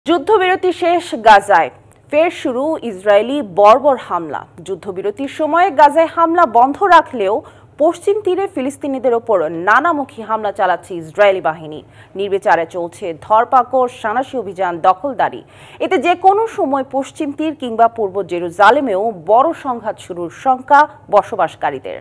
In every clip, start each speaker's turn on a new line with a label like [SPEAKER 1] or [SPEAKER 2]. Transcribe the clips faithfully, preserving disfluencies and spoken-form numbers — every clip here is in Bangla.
[SPEAKER 1] যুদ্ধবিরতি শেষ গাজায় ফের শুরু ইসরায়েলি বর্বর হামলা। যুদ্ধবিরতির সময় গাজায় হামলা বন্ধ রাখলেও পশ্চিম তীরে ফিলিস্তিনিদের ওপর নানামুখী হামলা চালাচ্ছে ইসরায়েলি বাহিনী। নির্বিচারে চলছে ধরপাকড়, সন্ত্রাসী অভিযান, দখলদারি। এতে যে কোনো সময় পশ্চিম তীর কিংবা পূর্ব জেরুজালেমেও বড় সংঘাত শুরুর শঙ্কা বসবাসকারীদের।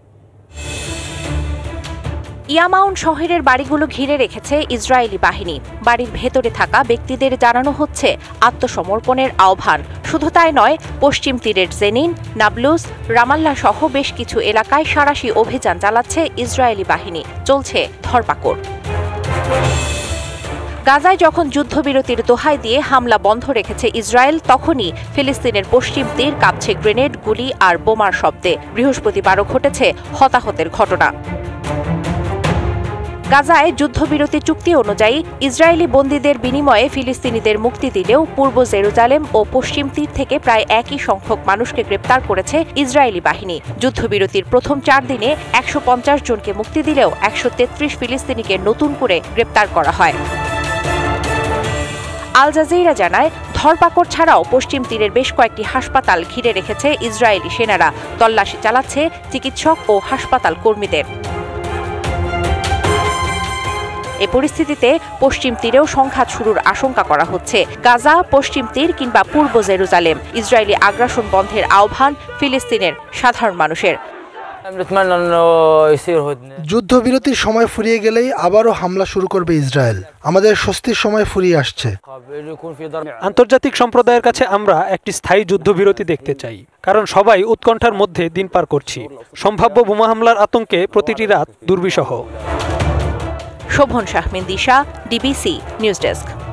[SPEAKER 2] ইয়ামাউন শহরের বাড়িগুলো ঘিরে রেখেছে ইসরায়েলি বাহিনী। বাড়ির ভেতরে থাকা ব্যক্তিদের জানানো হচ্ছে আত্মসমর্পণের আহ্বান। শুধু তাই নয়, পশ্চিম তীরের জেনিন, নাবলুস, রামাল্লাহ সহ বেশ কিছু এলাকায় সাঁড়াশি অভিযান চালাচ্ছে ইসরায়েলি বাহিনী। চলছে ধরপাকড়। গাজায় যখন যুদ্ধবিরতির দোহাই দিয়ে হামলা বন্ধ রেখেছে ইসরায়েল, তখনই ফিলিস্তিনের পশ্চিম তীর কাঁপছে গ্রেনেড, গুলি আর বোমার শব্দে। বৃহস্পতিবারও ঘটেছে হতাহতের ঘটনা। গাজায় যুদ্ধবিরতি চুক্তি অনুযায়ী ইসরায়েলি বন্দীদের বিনিময়ে ফিলিস্তিনিদের মুক্তি দিলেও পূর্ব জেরুজালেম ও পশ্চিম তীর থেকে প্রায় একই সংখ্যক মানুষকে গ্রেপ্তার করেছে ইসরায়েলি বাহিনী। যুদ্ধবিরতির প্রথম চার দিনে একশো পঞ্চাশ জনকে মুক্তি দিলেও একশো তেত্রিশ ফিলিস্তিনিকে নতুন করে গ্রেপ্তার করা হয়। আল জাজিরা জানায়, ধরপাকড় ছাড়াও পশ্চিম তীরের বেশ কয়েকটি হাসপাতাল ঘিরে রেখেছে ইসরায়েলি সেনারা। তল্লাশি চালাচ্ছে চিকিৎসক ও হাসপাতাল কর্মীদের। এ পরিস্থিতিতে পশ্চিম তীরেও সংঘাত শুরুর আশঙ্কা করা হচ্ছে। গাজা, পশ্চিম তীর কিংবা পূর্ব জেরুজালেম, ইসরায়েলি আগ্রাসন বন্ধের আহ্বান ফিলিস্তিনের সাধারণ মানুষের।
[SPEAKER 3] যুদ্ধবিরতির সময় ফুরিয়ে গেলেই আবারও হামলা শুরু করবে ইসরায়েল। আমাদের স্বস্তির সময় ফুরিয়ে আসছে।
[SPEAKER 4] আন্তর্জাতিক সম্প্রদায়ের কাছে আমরা একটি স্থায়ী যুদ্ধবিরতি দেখতে চাই, কারণ সবাই উৎকণ্ঠার মধ্যে দিন পার করছি। সম্ভাব্য বোমা হামলার আতঙ্কে প্রতিটি রাত দুর্বিষহ।
[SPEAKER 2] Shovon Shahmin Disha, DBC news desk.